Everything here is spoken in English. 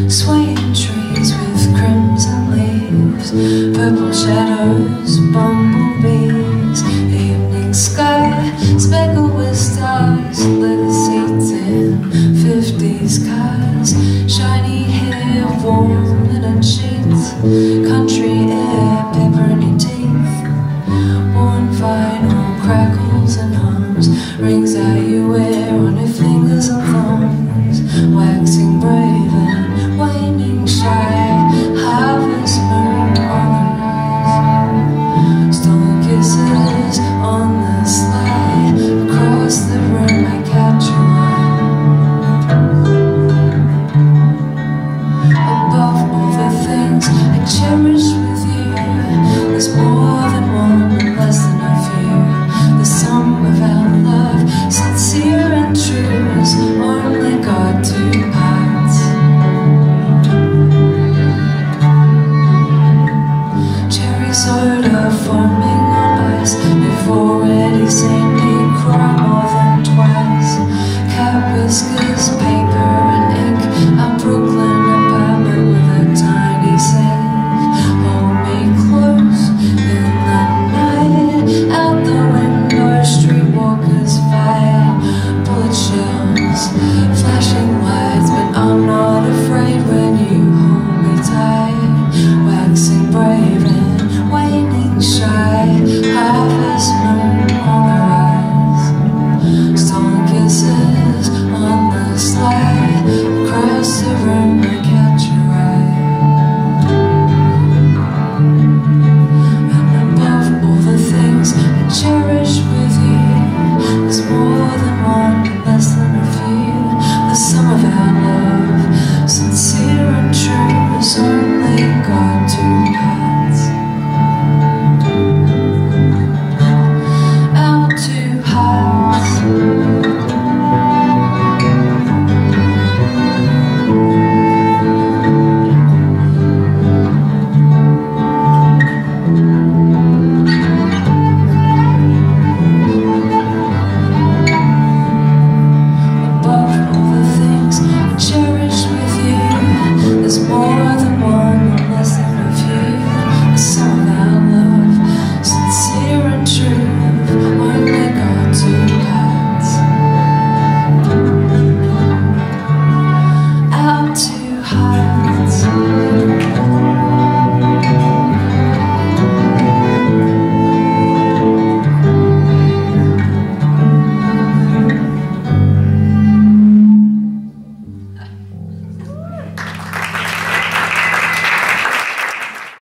swaying trees with crimson leaves, purple shadows, bumblebees, evening sky speckled with stars, leather seats in 50s cars, shiny hair, warm linen sheets, country air, pepperoni teeth, worn vinyl crackles and hums, rings that you wear on your fingers and thumbs, waxing brave and waning shy, harvest moon on